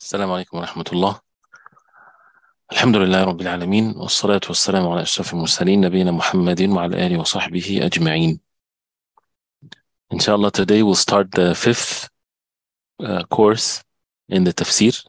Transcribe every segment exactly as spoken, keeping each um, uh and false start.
السلام عليكم ورحمة الله. الحمد لله رب العالمين، والصلاة والسلام على أشرف المرسلين نبينا محمد وعلى آله وصحبه أجمعين. Inshallah, today we'll start the fifth uh, course in the tafsir,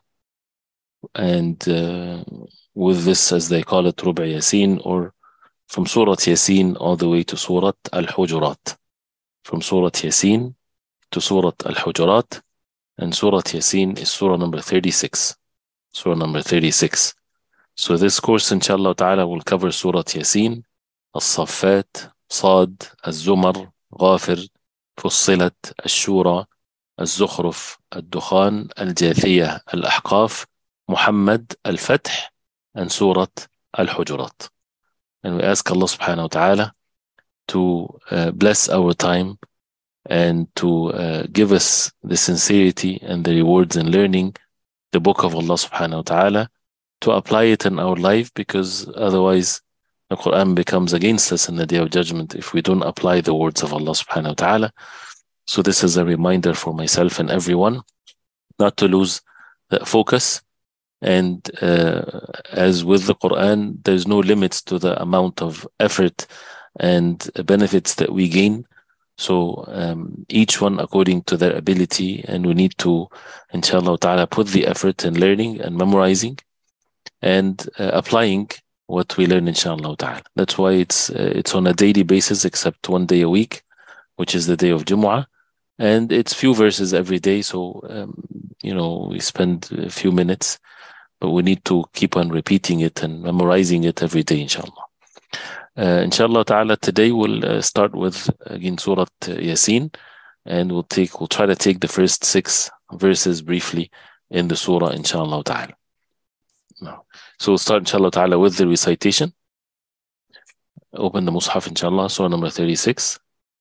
and uh, with this, as they call it, Ruba Yasin, or from Surah Yasin all the way to Surah Al-Hujurat. From Surah Yasin to Surah Al-Hujurat, and Surah Yasin is Surah number thirty-six. Surah number thirty-six. So this course, inshallah ta'ala, will cover Surah Yasin, الصفات, صاد, الزمر, غافر, فصلت, الشورى, الزخرف, الدخان, الجاثية, الأحقاف, محمد, الفتح, and Surah Al-Hujurat. And we ask Allah subhanahu wa ta'ala to uh, bless our time and to uh, give us the sincerity and the rewards in learning the book of Allah subhanahu wa ta'ala, to apply it in our life, because otherwise the Quran becomes against us in the day of judgment if we don't apply the words of Allah subhanahu wa ta'ala. So this is a reminder for myself and everyone not to lose the focus. And uh, as with the Quran, there's no limits to the amount of effort and benefits that we gain. So um, each one according to their ability, and we need to, inshallah ta'ala, put the effort in learning and memorizing and uh, applying what we learn, inshallah ta'ala. That's why it's uh, it's on a daily basis, except one day a week, which is the day of Jumu'ah, and it's few verses every day. So um, you know, we spend a few minutes, but we need to keep on repeating it and memorizing it every day, inshallah. Uh, inshallah ta'ala, today we'll uh, start with again Surah Yasin, and we'll take we'll try to take the first six verses briefly in the surah, inshallah ta'ala. No. So we'll start, inshallah ta'ala, with the recitation. Open the Mus'haf, inshallah, surah number thirty-six.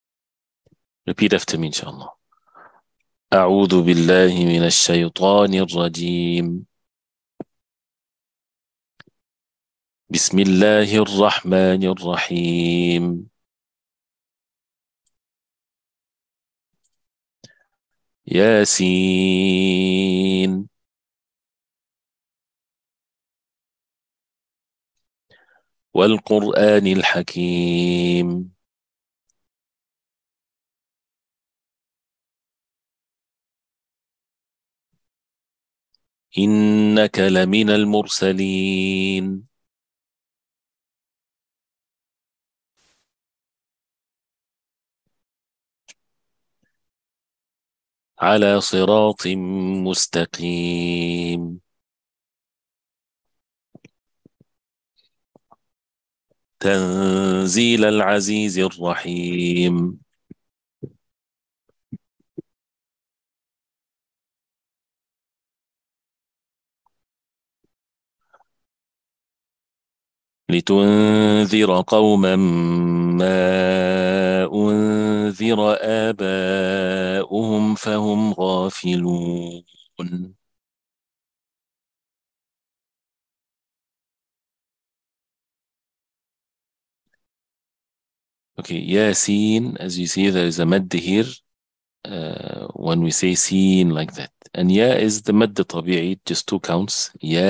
Repeat after me, inshallah. أعوذ بالله من الشيطان الرجيم. بسم الله الرحمن الرحيم. ياسين والقرآن الحكيم. إنك لمن المرسلين. على صراط مستقيم. تنزيل العزيز الرحيم. لتنذر قوما ما أنذر آباؤهم فهم غافلون. Okay, Yasin, as you see, there is a mad here uh, when we say seen like that. And Ya is the mad tabi'i, just two counts.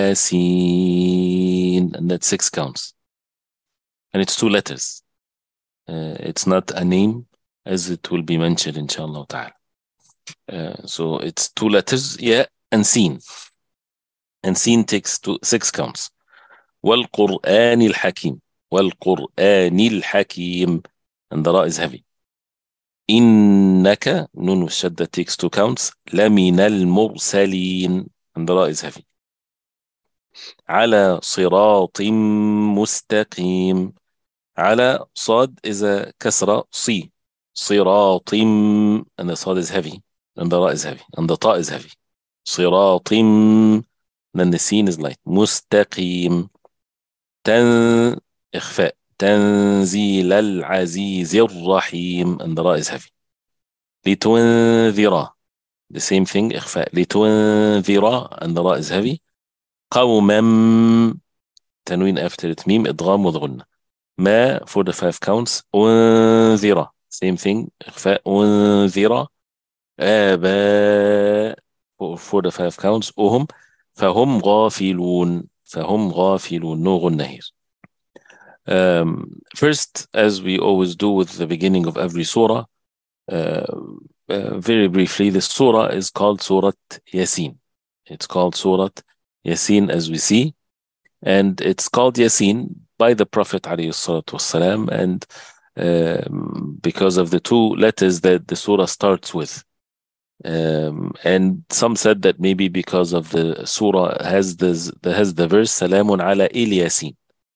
Yasin, and that's six counts. And it's two letters. Uh, it's not a name, as it will be mentioned, inshallah ta'ala. Uh, so it's two letters, Ya and Seen. And Seen takes two, six counts. وَالْقُرْآنِ الْحَكِيمِ. وَالْقُرْآنِ الْحَكِيمِ. And the ra is heavy. إِنَّكَ, nun with shadda, takes two counts. لَمِنَ الْمُرْسَلِينَ. And the ra is heavy. على صراط مستقيم. على صاد is a كسرة صي. صراط, and the صاد is heavy, and the ra is heavy, and the ta is heavy. صراط, then the sin is light. مستقيم. تن إخفاء. تنزيل العزيز الرحيم, and the ra is heavy. لتنذر, the same thing, إخفاء. لتنذر, and the ra is heavy. قوما, تنوين after it, ميم إدغام وضغنة. ما for the five counts. أنذر, same thing, إخفاء. أنذر. آباء for the five counts. أهم فهم غافلون. فهم غافلون. No غنة here. Um, first, as we always do with the beginning of every surah, uh, uh, very briefly, the surah is called Surah Yasin. It's called Surah Yasin, as we see, and it's called Yasin by the Prophet ﷺ, and um, because of the two letters that the surah starts with. Um, and some said that maybe because of the surah has the, has the verse Salamun ala il Yasin.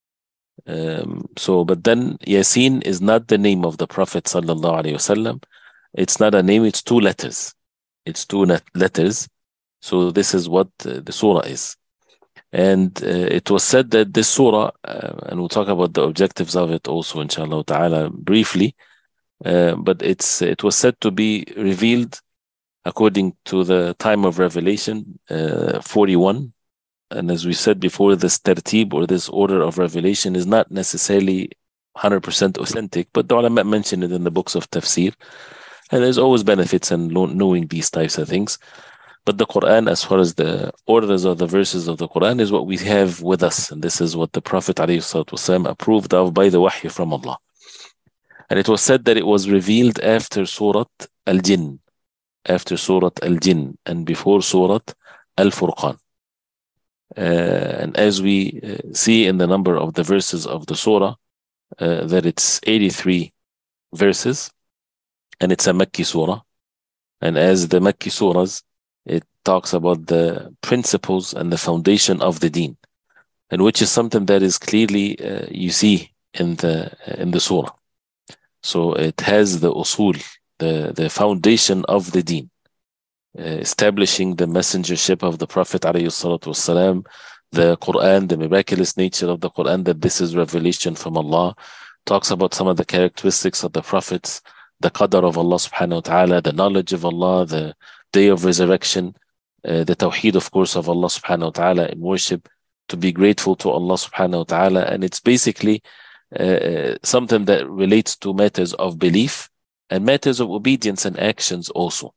Um, so, but then Yasin is not the name of the Prophet sallallahu alaihi wasallam. It's not a name, it's two letters. It's two letters. So this is what uh, the surah is. And uh, it was said that this surah, uh, and we'll talk about the objectives of it also, inshallah ta'ala, briefly, uh, but it's it was said to be revealed according to the time of revelation, uh, forty-one. And as we said before, this tertib, or this order of revelation, is not necessarily one hundred percent authentic, but the ulama mentioned it in the books of tafsir. And there's always benefits in knowing these types of things. But the Quran, as far as the orders of the verses of the Quran, is what we have with us. And this is what the Prophet ﷺ approved of by the wahy from Allah. And it was said that it was revealed after Surah Al-Jinn, after Surah Al-Jinn, and before Surah Al-Furqan. Uh, and as we uh, see in the number of the verses of the surah, uh, that it's eighty-three verses, and it's a Makki surah. And as the Makki surahs, it talks about the principles and the foundation of the deen, and which is something that is clearly uh, you see in the in the surah. So it has the usul, the the foundation of the deen, uh, establishing the messengership of the Prophet ﷺ, the Quran, the miraculous nature of the Quran, that this is revelation from Allah. Talks about some of the characteristics of the prophets, the qadar of Allah subhanahu wa ta'ala, the knowledge of Allah, the day of resurrection, uh, the tawheed, of course, of Allah subhanahu wa ta'ala in worship, to be grateful to Allah subhanahu wa ta'ala. And it's basically uh, something that relates to matters of belief and matters of obedience and actions also,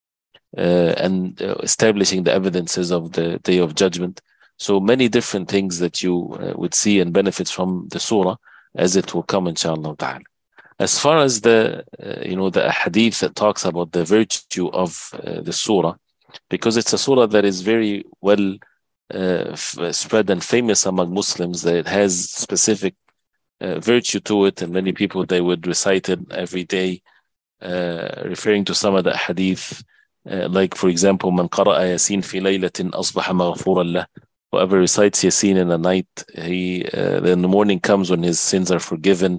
uh, and uh, establishing the evidences of the day of judgment. So many different things that you uh, would see and benefits from the surah, as it will come inshallah ta'ala. As far as the, uh, you know, the hadith that talks about the virtue of uh, the surah, because it's a surah that is very well uh, spread and famous among Muslims, that it has specific uh, virtue to it, and many people, they would recite it every day, uh, referring to some of the hadith, uh, like for example, man qara'a yasin fi laylatin asbaha maghfuran lah. Whoever recites Yasin in the night, he uh, then the morning comes when his sins are forgiven.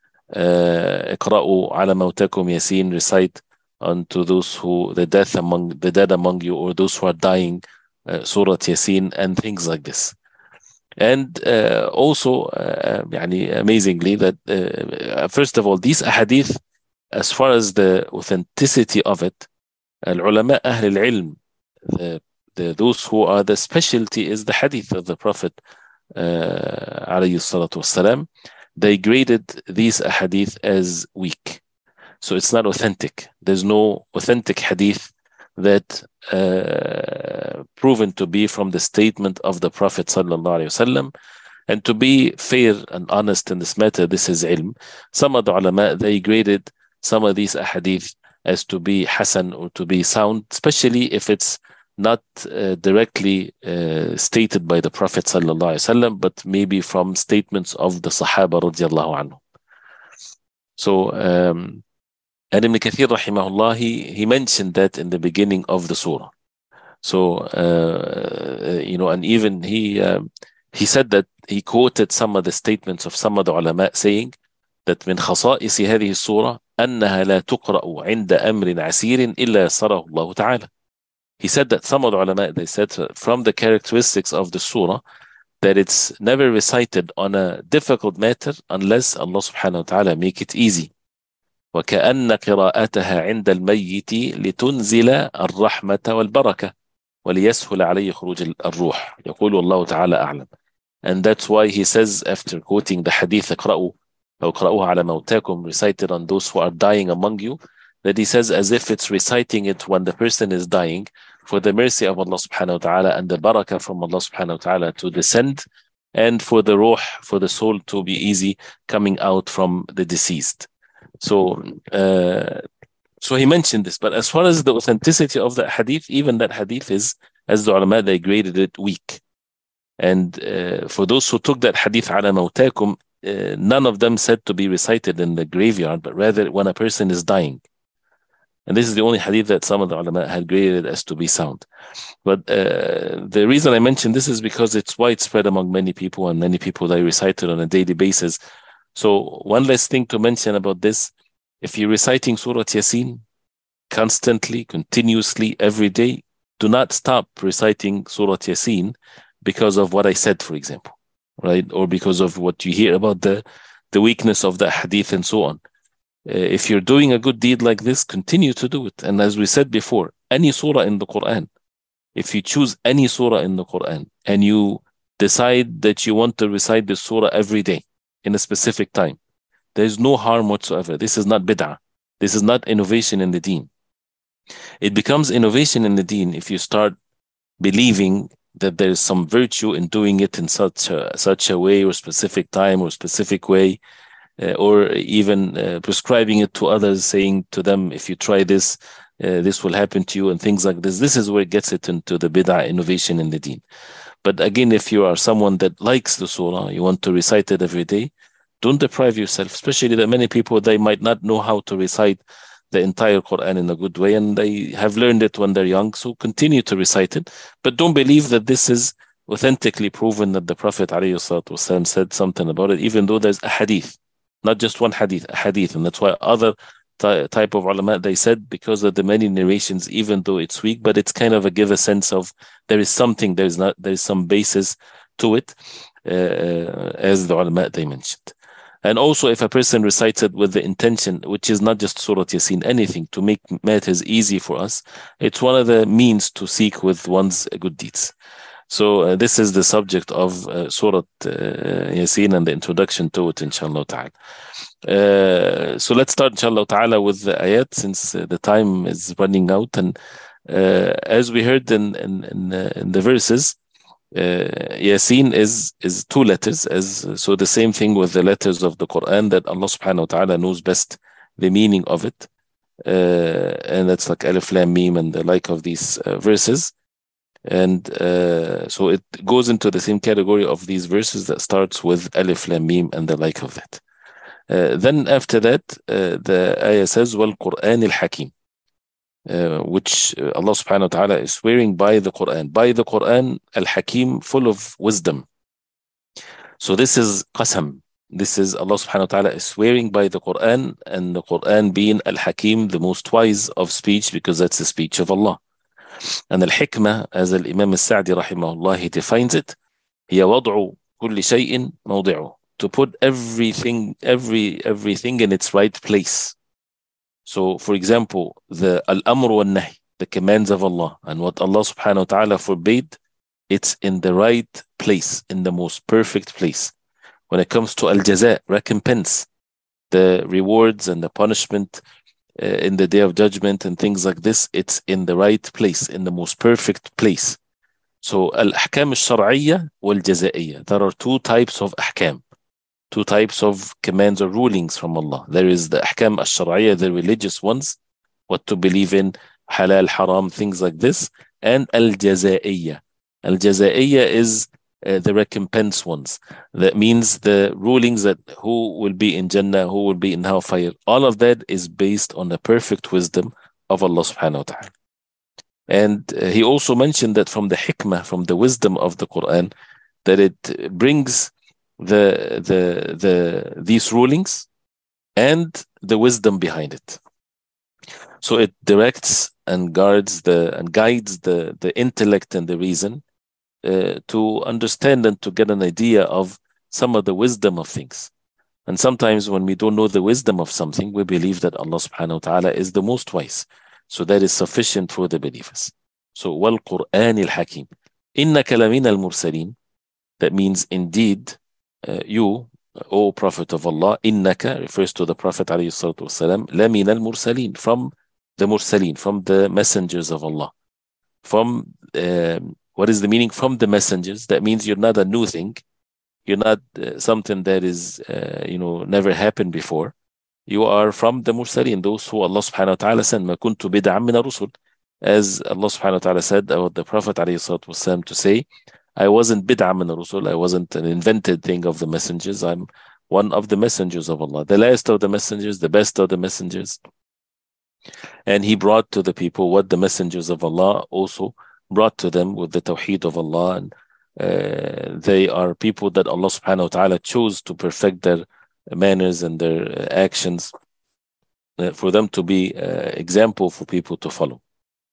اقرأوا على موتاكم ياسين, recite unto those who the death among the dead among you, or those who are dying, uh, Surah Yasin, and things like this. And uh, also, uh, يعني amazingly, that uh, first of all, these ahadith, as far as the authenticity of it, al-ulama ahl al-ilm, the The, those who are the specialty is the hadith of the Prophet uh, alayhi salatu wasalam, they graded these hadith as weak. So it's not authentic. There's no authentic hadith that uh, proven to be from the statement of the Prophet sallallahu alayhi wasallam. And to be fair and honest in this matter, this is ilm. Some of the ulama, they graded some of these hadith as to be hasan, or to be sound, especially if it's not uh, directly uh, stated by the Prophet sallallahu alaihi wasallam, but maybe from statements of the Sahaba radiallahu anhu. So, um, and Ibn Kathir rahimahullah, he, he mentioned that in the beginning of the surah. So, uh, you know, and even he um, he said that he quoted some of the statements of some of the ulama saying that من خصائص هذه السورة أنها لا تقرأ عند أمر عسير إلا يسره الله تعالى. He said that some of the ulama, they said from the characteristics of the surah, that it's never recited on a difficult matter unless Allah subhanahu wa ta'ala make it easy. وكأن قراءتها عند الميت لتنزل الرحمة والبركة وليسهل عليه خروج الروح. يقول الله تعالى أعلم. And that's why he says, after quoting the hadith, اقرأوا أو اقرأوها على موتاكم, recited on those who are dying among you, that he says as if it's reciting it when the person is dying, for the mercy of Allah subhanahu wa ta'ala and the barakah from Allah subhanahu wa ta'ala to descend, and for the ruh, for the soul to be easy coming out from the deceased. So, uh, so he mentioned this. But as far as the authenticity of that hadith, even that hadith is, as the ulama, they graded it weak. And uh, for those who took that hadith ala mawtakum, uh, none of them said to be recited in the graveyard, but rather when a person is dying. And this is the only hadith that some of the ulama had graded as to be sound. But uh, the reason I mention this is because it's widespread among many people, and many people they recite it on a daily basis. So one last thing to mention about this: if you're reciting Surah Yasin constantly, continuously, every day, do not stop reciting Surah Yasin because of what I said, for example, right? Or because of what you hear about the, the weakness of the hadith and so on. Uh, if you're doing a good deed like this, continue to do it. And as we said before, any surah in the Quran, if you choose any surah in the Quran and you decide that you want to recite this surah every day in a specific time, there is no harm whatsoever. This is not bid'ah. This is not innovation in the deen. It becomes innovation in the deen if you start believing that there is some virtue in doing it in such a, such a way or specific time or specific way. Uh, or even uh, prescribing it to others, saying to them, if you try this, uh, this will happen to you, and things like this. This is where it gets it into the bid'ah, innovation in the deen. But again, if you are someone that likes the surah, you want to recite it every day, don't deprive yourself, especially that many people, they might not know how to recite the entire Quran in a good way, and they have learned it when they're young, so continue to recite it. But don't believe that this is authentically proven that the Prophet ﷺ said something about it, even though there's a hadith. Not just one hadith, a hadith. And that's why other ty type of ulama, they said, because of the many narrations, even though it's weak, but it's kind of a give a sense of there is something, there is not, there is some basis to it, uh, as the ulama, they mentioned. And also, if a person recites it with the intention, which is not just Surah Yasin, anything to make matters easy for us, it's one of the means to seek with one's good deeds. So uh, this is the subject of uh, Surah uh, Yasin and the introduction to it, inshallah ta'ala. Uh, so let's start, inshallah ta'ala, with the ayat, since uh, the time is running out. And uh, as we heard in, in, in, uh, in the verses, uh, Yasin is, is two letters. As so the same thing with the letters of the Quran, that Allah subhanahu wa ta'ala knows best the meaning of it. Uh, and that's like Alif Lam Mim and the like of these uh, verses. And uh, so it goes into the same category of these verses that starts with Alif Lam Mim and the like of that. Uh, then after that, uh, the ayah says, Wal Quran al Hakim, uh, which Allah subhanahu wa ta'ala is swearing by the Quran. By the Quran al Hakim, full of wisdom. So this is qasam. This is Allah subhanahu wa ta'ala is swearing by the Quran, and the Quran being al Hakim, the most wise of speech, because that's the speech of Allah. And al-hikmah, as al-Imam al-Sa'di rahimahullah, he defines it, هي وضع كل شيء موضعه, to put everything, every, everything in its right place. So, for example, the al-amr wal-nahy, the commands of Allah, and what Allah subhanahu wa ta'ala forbade, it's in the right place, in the most perfect place. When it comes to al-jaza, recompense, the rewards and the punishment, Uh, in the day of judgment and things like this, it's in the right place, in the most perfect place. So al-ahkam al-shar'iyya wal-jaza'iyya, there are two types of ahkam, two types of commands or rulings from Allah. There is the ahkam al-shar'iyya, the religious ones, what to believe in, halal, haram, things like this, and al-jaza'iyya. Al-jaza'iyya is Uh, the recompense ones. That means the rulings that who will be in Jannah, who will be in hellfire. All of that is based on the perfect wisdom of Allah subhanahu wa ta'ala. And uh, he also mentioned that from the hikmah, from the wisdom of the Quran, that it brings the the the these rulings and the wisdom behind it. So it directs and guards the and guides the the intellect and the reason Uh, to understand and to get an idea of some of the wisdom of things. And sometimes when we don't know the wisdom of something, we believe that Allah subhanahu wa ta'ala is the most wise. So that is sufficient for the believers. So, wal Quran al Hakim. Innaka lamin al mursaleen. That means indeed, uh, you, O Prophet of Allah, innaka refers to the Prophet alayhi salatu wasalam, lamin al mursaleen, from the mursaleen, from the messengers of Allah. from um, what is the meaning? From the messengers. That means you're not a new thing. You're not uh, something that is, uh, you know, never happened before. You are from the mursalin, those who Allah subhanahu wa ta'ala sent. ما كنت بدعا من الرسل. As Allah subhanahu wa ta'ala said about the Prophet alayhi salatu wasalam to say, I wasn't bid'ah min al-rusul. I wasn't an invented thing of the messengers. I'm one of the messengers of Allah, the last of the messengers, the best of the messengers. And he brought to the people what the messengers of Allah also brought to them with the tawheed of Allah. And uh, they are people that Allah subhanahu wa ta'ala chose to perfect their manners and their actions uh, for them to be uh, example for people to follow.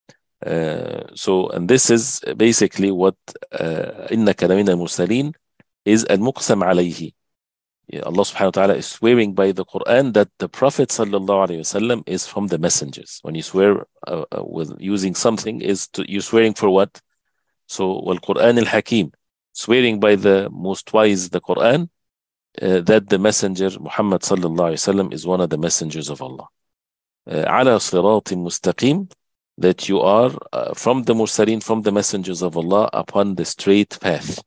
Uh, so, and this is basically what إِنَّكَ لَمِنَ الْمُرْسَلِينَ is al-muqsam alayhi. Allah subhanahu wa ta'ala is swearing by the Quran that the Prophet sallallahu alayhi wasallam is from the messengers. When you swear uh, uh, with using something, is to, you're swearing for what? So, wal-Quran al-Hakim, swearing by the most wise, the Quran, uh, that the messenger Muhammad sallallahu alayhi wasallam is one of the messengers of Allah. عَلَى صِرَاطٍ مُسْتَقِيمٍ, that you are uh, from the mursalin, from the messengers of Allah, upon the straight path.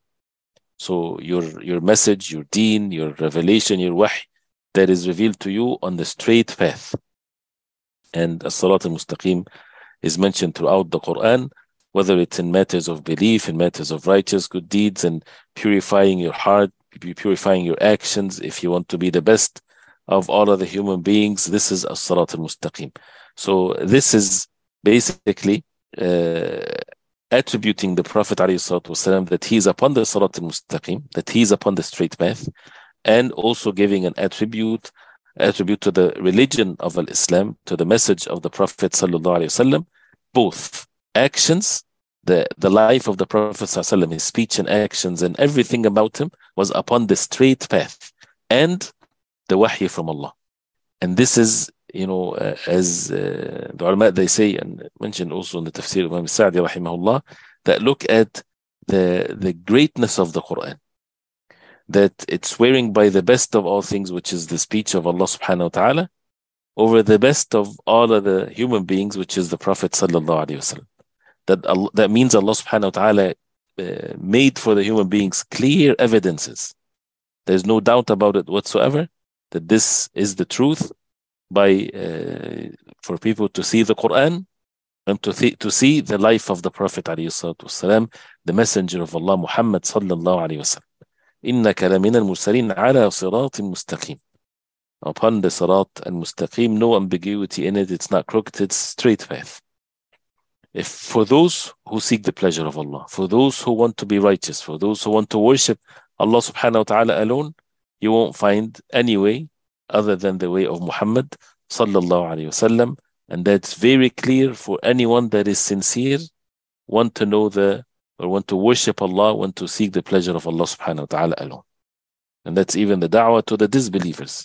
So your your message, your deen, your revelation, your wahy, that is revealed to you on the straight path. And as-salat al-mustaqim is mentioned throughout the Quran, whether it's in matters of belief, in matters of righteous good deeds, and purifying your heart, purifying your actions. If you want to be the best of all of the human beings, this is as-salat al-mustaqim. So this is basically uh, attributing the Prophet ﷺ that he is upon the Salat al-Mustaqim, that he is upon the straight path, and also giving an attribute attribute to the religion of Islam, to the message of the Prophet ﷺ, both actions, the, the life of the Prophet ﷺ, his speech and actions and everything about him was upon the straight path, and the wahy from Allah. And this is, you know, uh, as uh, the ulama, they say, and mentioned also in the tafsir of Imam Sa'di rahimahullah, that look at the, the greatness of the Quran, that it's swearing by the best of all things, which is the speech of Allah subhanahu wa ta'ala, over the best of all of the human beings, which is the Prophet sallallahu alaihi wasallam. That, Allah, that means Allah subhanahu wa ta'ala uh, made for the human beings clear evidences. There's no doubt about it whatsoever, that this is the truth, by uh, for people to see the Quran and to, th to see the life of the Prophet والسلام, the messenger of Allah Muhammad sallallahu alayhi wa sallam. إِنَّكَ لَمِنَ الْمُرْسَلِينَ عَلَى صِرَاطٍ مُسْتَقِيمٍ, upon the sirat and mustaqim, no ambiguity in it, it's not crooked, it's straight path. If for those who seek the pleasure of Allah, for those who want to be righteous, for those who want to worship Allah subhanahu wa ta'ala alone, you won't find any way other than the way of Muhammad sallallahu alayhi wasallam, and that's very clear for anyone that is sincere, want to know the, or want to worship Allah, want to seek the pleasure of Allah subhanahu wa ta'ala alone. And that's even the da'wah to the disbelievers.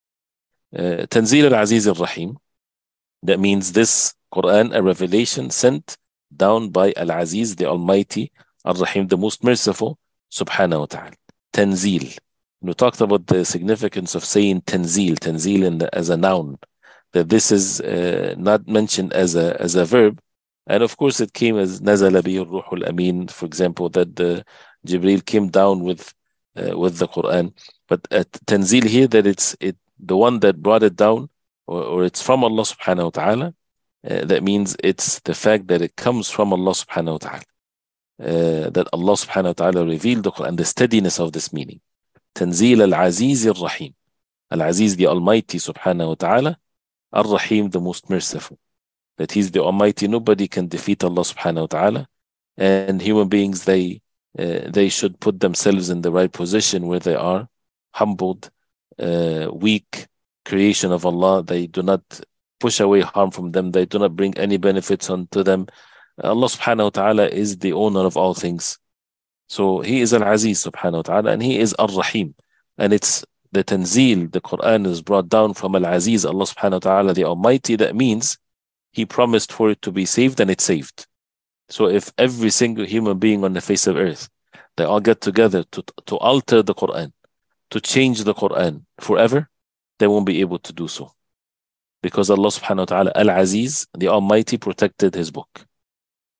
Uh, Tanzil al-Aziz al-Rahim, that means this Quran, a revelation sent down by Al-Aziz, the Almighty, Al-Rahim, the most merciful, subhanahu wa ta'ala. Tanzil. We talked about the significance of saying tanzil, tanzil in the, as a noun, that this is uh, not mentioned as a as a verb, and of course it came as nazala bihi ar-ruhul amin, for example, that the Jibril came down with uh, with the Quran. But at tanzil here, that it's it the one that brought it down, or, or it's from Allah subhanahu wa ta'ala. Uh, that means it's the fact that it comes from Allah subhanahu wa ta'ala, uh, that Allah subhanahu wa ta'ala revealed the Quran, the steadiness of this meaning. Tanzil al-Aziz al-Rahim. Al-Aziz, the Almighty subhanahu wa ta'ala. Al-Rahim, the most merciful. That He's the Almighty, nobody can defeat Allah subhanahu wa ta'ala. And human beings, they uh, they should put themselves in the right position where they are humbled, uh, weak creation of Allah. They do not push away harm from them. They do not bring any benefits onto them. Allah subhanahu wa ta'ala is the owner of all things. So He is Al-Aziz subhanahu wa ta'ala, and He is Ar-Rahim. And it's the Tanzil, the Quran is brought down from Al-Aziz, Allah subhanahu wa ta'ala, the Almighty. That means He promised for it to be saved, and it's saved. So if every single human being on the face of earth, they all get together to, to alter the Quran, to change the Quran forever, they won't be able to do so. Because Allah subhanahu wa ta'ala, Al-Aziz, the Almighty, protected His book.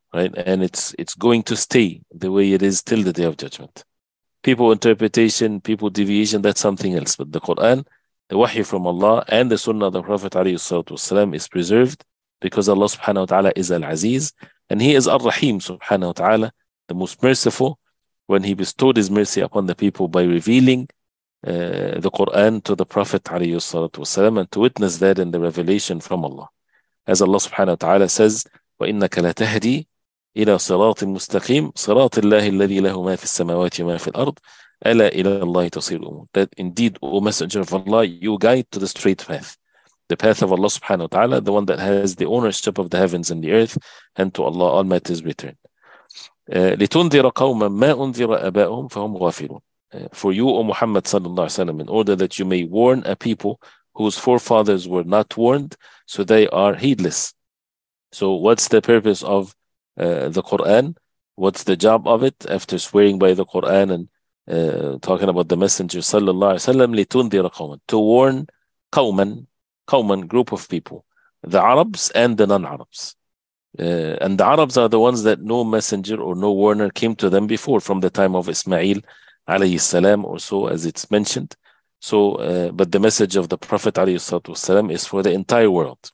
right? And it's it's going to stay the way it is till the day of judgment. People interpretation, people deviation, that's something else. But the Quran, the wahy from Allah, and the Sunnah of the Prophet ﷺ is preserved because Allah subhanahu wa ta'ala is Al-Aziz, and He is Ar-Rahim subhanahu wa ta'ala, the most merciful, when He bestowed His mercy upon the people by revealing uh, the Quran to the Prophet ﷺ, and to witness that in the revelation from Allah. As Allah subhanahu wa ta'ala says, وَإِنَّكَ لَتَهْدِي إلى صراط مستقيم صراط الله الذي له ما في السماوات وما في الأرض ألا إلى الله تصير الأمور. That indeed, O Messenger of Allah, you guide to the straight path, the path of Allah subhanahu wa ta'ala, the one that has the ownership of the heavens and the earth, and to Allah all matters return. uh, لتنذر قوما ما أنذر آباؤهم فهم غافلون. uh, For you, O Muhammad sallallahu alaihi wasallam, in order that you may warn a people whose forefathers were not warned, so they are heedless. So what's the purpose of Uh, the Quran? What's the job of it after swearing by the Quran and uh, talking about the Messenger sallallahu alaihi wasallam? لِتُنذِرَ قَوْمًا, to warn قوما, قوما, group of people, the Arabs and the non-Arabs. Uh, and the Arabs are the ones that no messenger or no warner came to them before, from the time of Ismail alayhi salam or so, as it's mentioned. So, uh, but the message of the Prophet alayhi salam is for the entire world.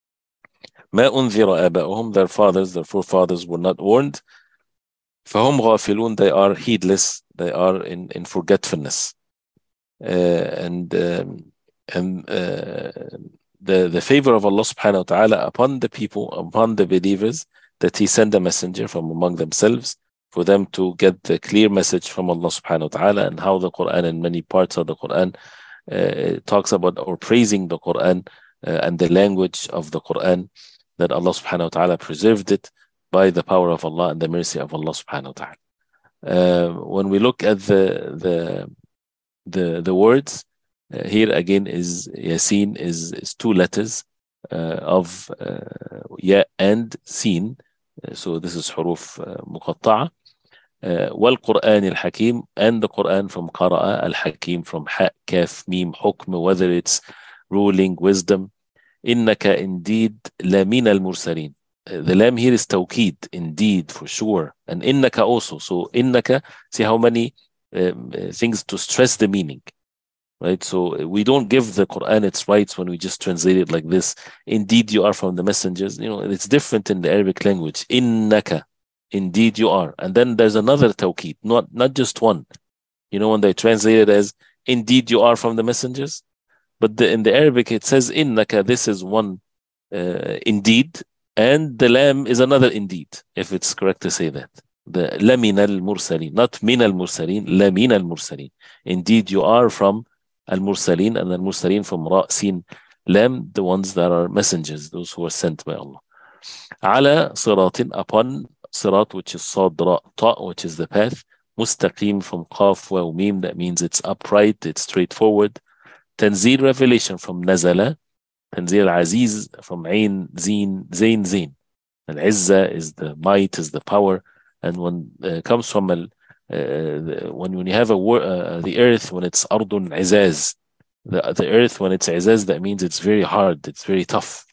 ما أنذر آباؤهم, their fathers, their forefathers were not warned. فهم غافلون, they are heedless, they are in, in forgetfulness. Uh, and um, and uh, the, the favor of Allah subhanahu wa ta'ala upon the people, upon the believers, that He sent a messenger from among themselves for them to get the clear message from Allah subhanahu wa ta'ala, and how the Quran and many parts of the Quran uh, talks about or praising the Quran uh, and the language of the Quran, that Allah subhanahu wa ta'ala preserved it by the power of Allah and the mercy of Allah subhanahu wa ta'ala. Uh, when we look at the the the, the words, uh, here again is Yasin is, is two letters uh, of uh, Ya and Sin. Uh, so this is huruf uh, muqatta'a. Uh, wal-Qur'an al-Hakim, and the Quran from Qara'a, al-Hakim from Ha, Kaf, Mim, Hukm, whether it's ruling, wisdom. إنك indeed لمن المرسلين. The lam here is tawqid, indeed, for sure. And إنك also. So إنك, see how many um, things to stress the meaning. Right? So we don't give the Quran its rights when we just translate it like this. Indeed you are from the messengers. You know, it's different in the Arabic language. إنك, indeed you are. And then there's another tawqid, not, not just one. You know, when they translate it as indeed you are from the messengers. But the, in the Arabic, it says innaka, this is one uh, indeed, and the lam is another indeed, if it's correct to say that. The lamin al-mursalin, not min al-mursalin, lamin al-mursalin. Indeed, you are from al-mursalin, and al-mursalin from ra, sin, lam, the ones that are messengers, those who are sent by Allah. Ala siratin, upon sirat, which is sad, ra, ta, which is the path. Mustaqim from qaf, wa, mim, that means it's upright, it's straightforward. Tanzil, revelation from Nazala. Tanzil Aziz from Ain, Zin, Zain, Zin. And Izzah is the might, is the power. And when it uh, comes from al, uh, when when you have a uh, the earth, when it's Ardun Izaz, the, the earth when it's Izaz, that means it's very hard, it's very tough.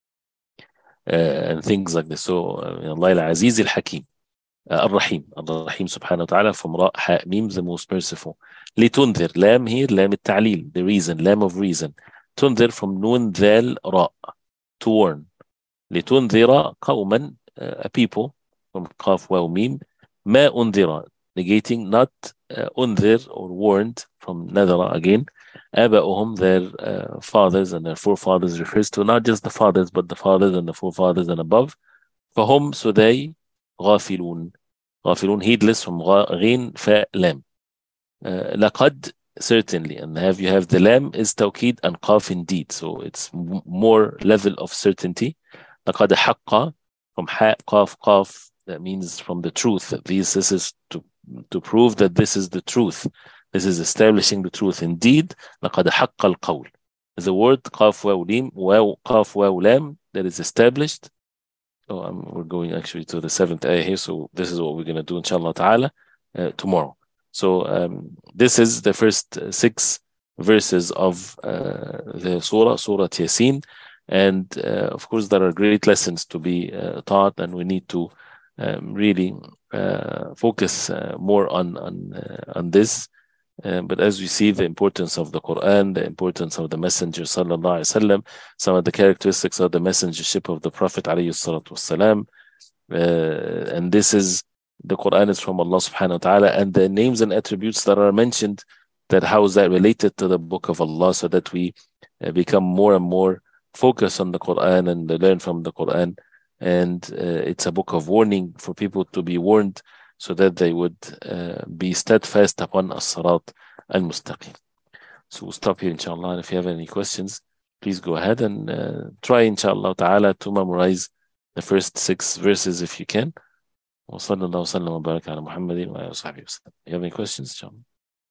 Uh, and things like this. So Allah al-Aziz al-Hakim. Ar-Rahim, Ar-Rahim subhanahu wa ta'ala from Ra, Ha, Mim, the most merciful. لتنذر, lam here, lam al-Ta'lil, the reason, lam of reason. Tunzir from Nun, Dhal, Ra, to warn. لتنذر قوما, uh, a people, from Qaf, Waw, Mim. Ma unzira, negating not uh, unzir or warned, from Nadara again. Aba'uhum, their uh, fathers and their forefathers, refers to not just the fathers, but the fathers and the forefathers and above. Fahum, so they, غافلون, غافلون, heedless, from غين, fa, lam. Uh, لقد, certainly, and have you have the lam is tawqid and qaf indeed, so it's more level of certainty. لقد حق, from ha, qaf, qaf, that means from the truth. This, this is to, to prove that this is the truth. This is establishing the truth. Indeed, لقد حق القول. The word qaf, waw, lim, waw, qaf, waw, lam, that is established. Oh, um, we're going actually to the seventh ayah here, so this is what we're going to do, inshallah ta'ala, uh, tomorrow. So um, this is the first uh, six verses of uh, the surah, Surah Yasin. And uh, of course, there are great lessons to be uh, taught, and we need to um, really uh, focus uh, more on on uh, on this. Uh, but as we see the importance of the Quran, the importance of the Messenger sallallahu alaihi wasallam, some of the characteristics of the messengership of the Prophet alayhi salatu wasalam, uh, and this is the Quran is from Allah subhanahu wa ta'ala, and the names and attributes that are mentioned, that how is that related to the book of Allah, so that we uh, become more and more focused on the Quran and learn from the Quran. And uh, it's a book of warning for people to be warned, so that they would uh, be steadfast upon as-sirat al-mustaqim. So we'll stop here, inshallah. And if you have any questions, please go ahead and uh, try, inshallah ta'ala, to memorize the first six verses if you can. وصلى الله وسلم وبارك على محمد وآله وصحبه وسلم. You have any questions, John?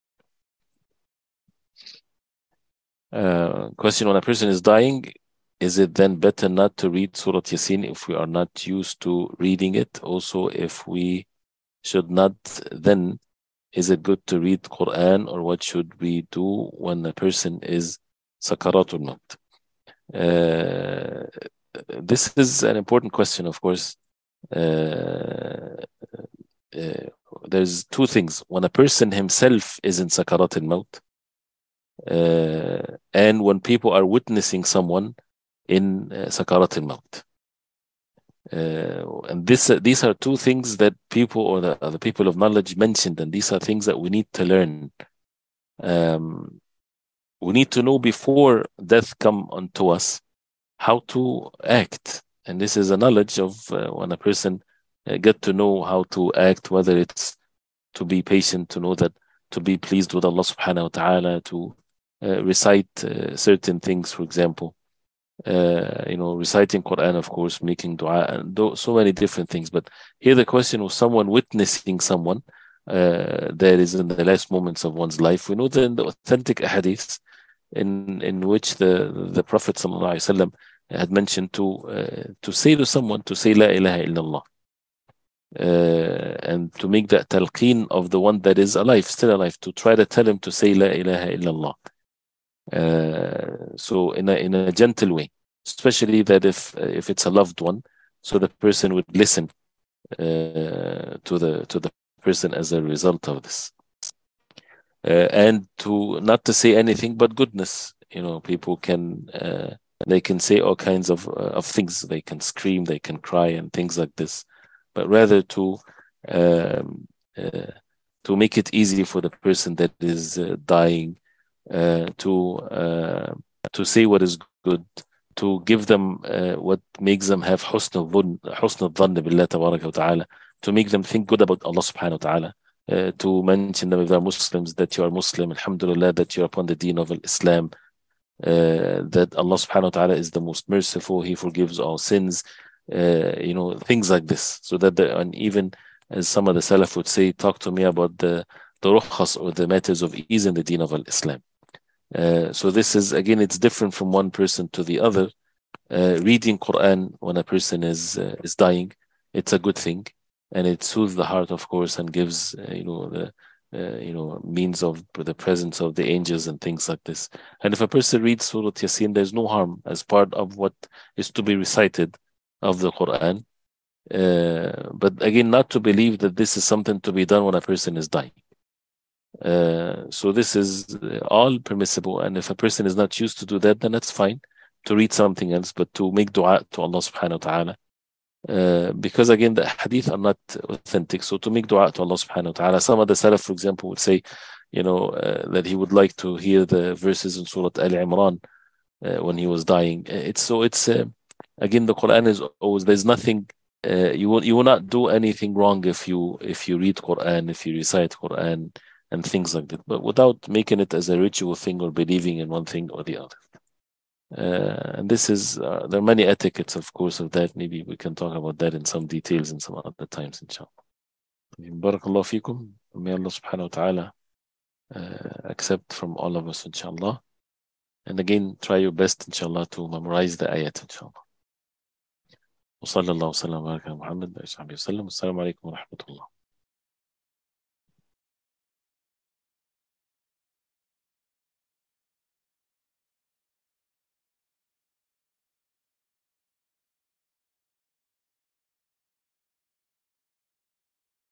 Uh, question: when a person is dying, is it then better not to read Surah Yasin if we are not used to reading it? Also, if we should not, then is it good to read Quran, or what should we do when a person is sakaratul maut? Uh, this is an important question, of course. Uh, uh, there's two things. When a person himself is in sakarat al-maut, uh, and when people are witnessing someone in uh, sakarat al-maut. Uh, and this, uh, these are two things that people or the, uh, the people of knowledge mentioned, and these are things that we need to learn. Um, we need to know before death come unto us how to act. And this is a knowledge of uh, when a person uh, get to know how to act, whether it's to be patient, to know that to be pleased with Allah subhanahu wa ta'ala, to uh, recite uh, certain things, for example. Uh, you know, reciting Quran, of course, making dua, and so many different things. But here the question was someone witnessing someone uh, that is in the last moments of one's life. We know that in the authentic hadiths in, in which the, the Prophet sallallahu alaihi wasallam had mentioned to uh, to say to someone, to say La ilaha illallah, uh, and to make that talqeen of the one that is alive, still alive, to try to tell him to say La ilaha illallah. Uh, so in a in a gentle way, especially that if uh, if it's a loved one, so the person would listen uh, to the to the person as a result of this, uh, and to not to say anything but goodness. You know, people can uh, they can say all kinds of uh, of things. They can scream, they can cry, and things like this, but rather to um, uh, to make it easy for the person that is uh, dying. Uh, to uh, to say what is good, to give them uh, what makes them have husn al-dhann, husn al-dhann billah tabaraka wa ta'ala, to make them think good about Allah subhanahu wa ta'ala, uh, to mention them if they're Muslims, that you are Muslim, alhamdulillah, that you are upon the deen of Islam, uh, that Allah subhanahu wa ta'ala is the most merciful, He forgives all sins, uh, you know, things like this. So that, the, and even as some of the Salaf would say, talk to me about the, the rukhas, or the matters of ease in the deen of Islam. Uh, so this is, again, it's different from one person to the other. Uh, reading Quran when a person is uh, is dying, it's a good thing, and it soothes the heart, of course, and gives uh, you know the uh, you know means of the presence of the angels and things like this. And if a person reads Surah Yasin, there's no harm as part of what is to be recited of the Quran. Uh, but again, not to believe that this is something to be done when a person is dying. Uh, so this is all permissible, and if a person is not used to do that, then that's fine to read something else, but to make dua to Allah subhanahu wa ta'ala, uh, because again the hadith are not authentic. So to make dua to Allah subhanahu wa ta'ala, some of the Salaf, for example, would say, you know, uh, that he would like to hear the verses in Surah Al Imran uh, when he was dying. It's so it's uh, again, the Quran is always, there's nothing uh, you will you will not do anything wrong if you if you read Quran, if you recite Quran, and things like that, but without making it as a ritual thing or believing in one thing or the other. Uh, and this is, uh, there are many etiquettes, of course, of that. Maybe we can talk about that in some details in some other times, inshallah. Barakallahu feekum. May Allah subhanahu wa ta'ala uh, accept from all of us, inshallah. And again, try your best, inshallah, to memorize the ayat, inshallah. وصلى الله وسلم وبارك على محمد وآله وصحبه وسلم. السلام عليكم ورحمة الله.